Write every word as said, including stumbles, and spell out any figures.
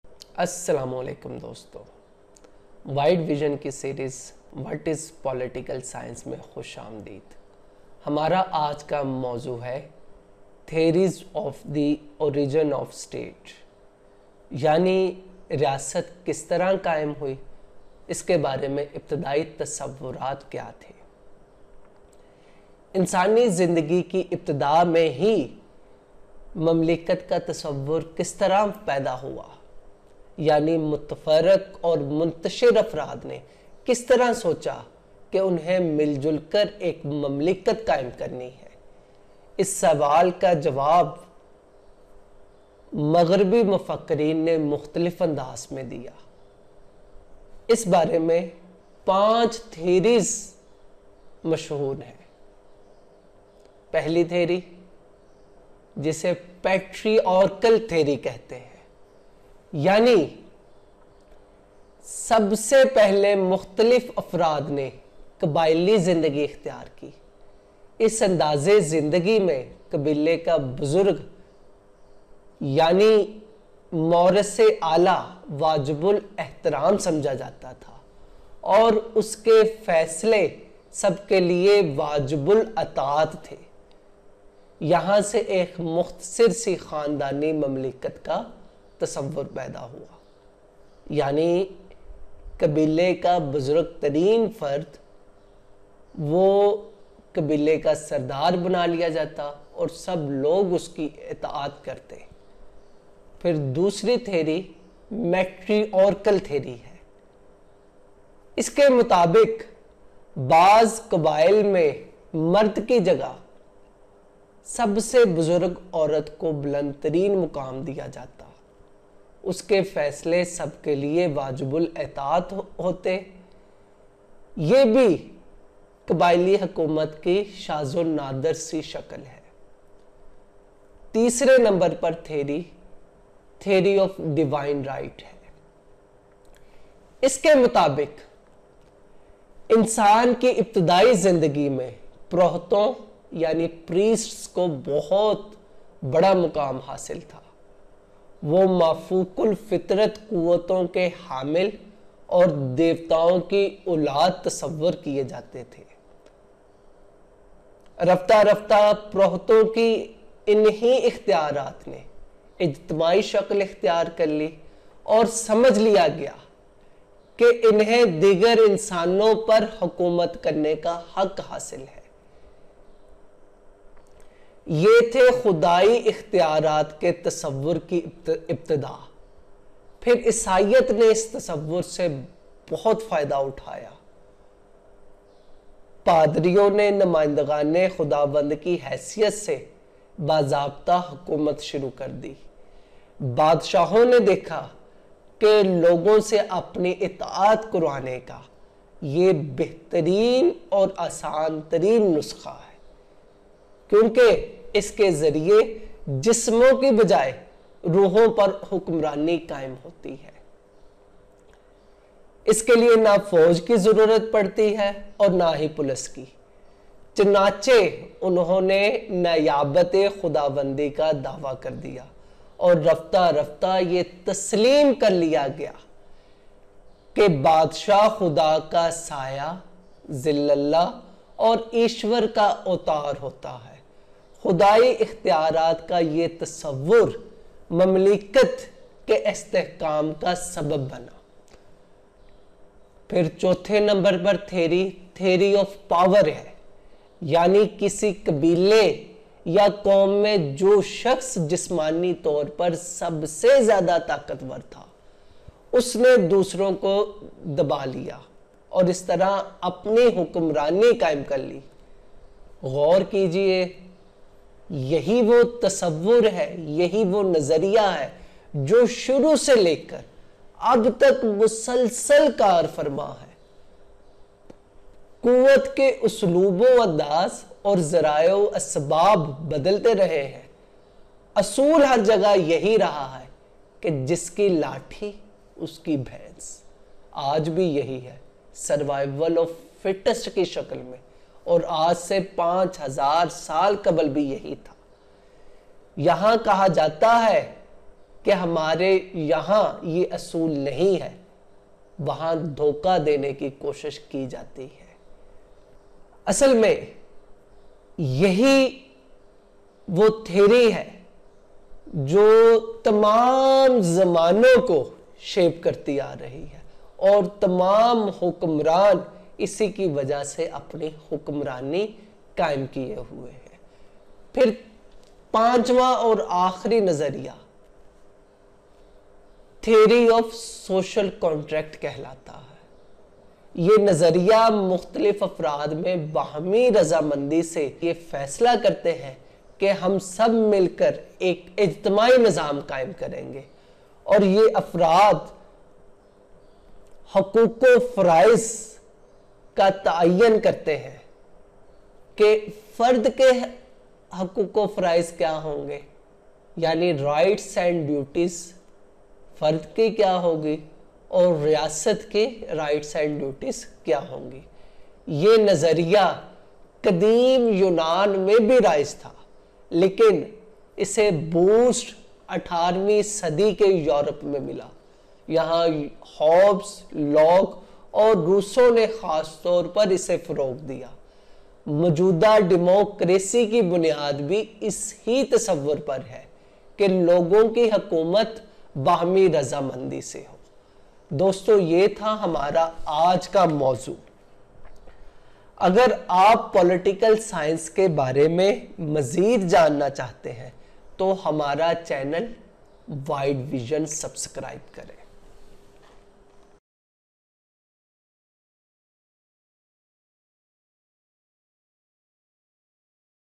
السلام علیکم دوستو، وائڈ ویژن کی series what is political science میں خوش آمدید۔ ہمارا آج کا موضوع ہے theories of the origin of state, یعنی ریاست کس طرح قائم ہوئی، اس کے بارے میں ابتدائی تصورات کیا تھے۔ انسانی زندگی کی ابتدا میں ہی مملکت کا تصور کس طرح پیدا ہوا، یعنی متفرق اور منتشر افراد نے کس طرح سوچا کہ انہیں مل جل کر ایک مملکت قائم کرنی ہے۔ اس سوال کا جواب مغربی مفکرین نے مختلف انداز میں دیا۔ اس بارے میں پانچ تھیریز مشہور ہیں۔ پہلی تھیری، جسے پیٹریارکل تھیری کہتے ہیں، یعنی سب سے پہلے مختلف افراد نے قبائلی زندگی اختیار کی۔ اس انداز زندگی میں قبیلے کا بزرگ یعنی مورث اعلیٰ واجب الاحترام سمجھا جاتا تھا اور اس کے فیصلے سب کے لیے واجب الاطاعت تھے۔ یہاں سے ایک مختصر سی خاندانی مملکت کا تصور پیدا ہوا، یعنی قبیلے کا بزرگ ترین فرد وہ قبیلے کا سردار بنا لیا جاتا اور سب لوگ اس کی اطاعت کرتے۔ پھر دوسری تھیری میٹریارکل تھیری ہے۔ اس کے مطابق بعض قبائل میں مرد کی جگہ سب سے بزرگ عورت کو بلند ترین مقام دیا جاتا، اس کے فیصلے سب کے لیے واجب الاطاعت ہوتے۔ یہ بھی قبائلی حکومت کی شاذ و نادر سی شکل ہے۔ تیسرے نمبر پر theory theory of divine right ہے۔ اس کے مطابق انسان کی ابتدائی زندگی میں پروہتوں یعنی پریسٹس کو بہت بڑا مقام حاصل تھا۔ وہ مافوق الفطرت قوتوں کے حامل اور دیوتاؤں کی اولاد تصور کیے جاتے تھے۔ رفتہ رفتہ پروہتوں کی انہی اختیارات نے اجتماعی شکل اختیار کر لی اور سمجھ لیا گیا کہ انہیں دیگر انسانوں پر حکومت کرنے کا حق حاصل ہے۔ یہ تھے خدائی اختیارات کے تصور کی ابتدا۔ پھر عیسائیت نے اس تصور سے بہت فائدہ اٹھایا۔ پادریوں نے نمائندگان خداوند کی حیثیت سے باضابطہ حکومت شروع کر دی۔ بادشاہوں نے دیکھا کہ لوگوں سے اپنی اطاعت کروانے کا یہ بہترین اور آسان ترین نسخہ ہے، کیونکہ اس کے ذریعے جسموں کی بجائے روحوں پر حکمرانی قائم ہوتی ہے۔ اس کے لیے نہ فوج کی ضرورت پڑتی ہے اور نہ ہی پولیس کی۔ چنانچہ انہوں نے نیابت خداوندی کا دعویٰ کر دیا اور رفتہ رفتہ یہ تسلیم کر لیا گیا کہ بادشاہ خدا کا سایہ، ذل اللہ اور ایشور کا اوتار ہوتا ہے۔ خدائی اختیارات کا یہ تصور مملکت کے استحکام کا سبب بنا۔ پھر چوتھے نمبر پر تھیری تھیری آف پاور ہے، یعنی کسی قبیلے یا قوم میں جو شخص جسمانی طور پر سب سے زیادہ طاقتور تھا، اس نے دوسروں کو دبا لیا اور اس طرح اپنی حکمرانی قائم کر لی۔ غور کیجئے، یہی وہ تصور ہے، یہی وہ نظریہ ہے جو شروع سے لے کر اب تک مسلسل کار فرما ہے۔ قوت کے اسلوب و انداز اور ذرائع و اسباب بدلتے رہے ہیں، اصول ہر جگہ یہی رہا ہے کہ جس کی لاٹھی اس کی بھینس۔ آج بھی یہی ہے، سروائیول آف فٹسٹ کی شکل میں، اور آج سے پانچ ہزار سال قبل بھی یہی تھا۔ یہاں کہا جاتا ہے کہ ہمارے یہاں یہ اصول نہیں ہے، وہاں دھوکہ دینے کی کوشش کی جاتی ہے۔ اصل میں یہی وہ تھیری ہے جو تمام زمانوں کو شیپ کرتی آ رہی ہے، اور تمام حکمران اسی کی وجہ سے اپنی حکمرانی قائم کیے ہوئے ہیں۔ پھر پانچواں اور آخری نظریہ تھیوری آف سوشل کانٹریکٹ کہلاتا ہے۔ یہ نظریہ مختلف افراد میں باہمی رضامندی سے یہ فیصلہ کرتے ہیں کہ ہم سب مل کر ایک اجتماعی نظام قائم کریں گے، اور یہ افراد حقوق و فرائض کا تعین کرتے ہیں کہ فرد کے حقوق و فرائض کیا ہوں گے، یعنی رائٹس اینڈ ڈیوٹیز فرد کی کیا ہوگی اور ریاست کی رائٹس اینڈ ڈیوٹیز کیا ہوں گی۔ یہ نظریہ قدیم یونان میں بھی رائج تھا، لیکن اسے بوسٹ اٹھارہویں صدی کے یورپ میں ملا۔ یہاں ہوبز، لاک اور روسو نے خاص طور پر اسے فروغ دیا۔ موجودہ ڈیموکریسی کی بنیاد بھی اس ہی تصور پر ہے کہ لوگوں کی حکومت باہمی رضامندی سے ہو۔ دوستو، یہ تھا ہمارا آج کا موضوع۔ اگر آپ پولیٹیکل سائنس کے بارے میں مزید جاننا چاہتے ہیں تو ہمارا چینل وائڈ ویژن سبسکرائب کریں۔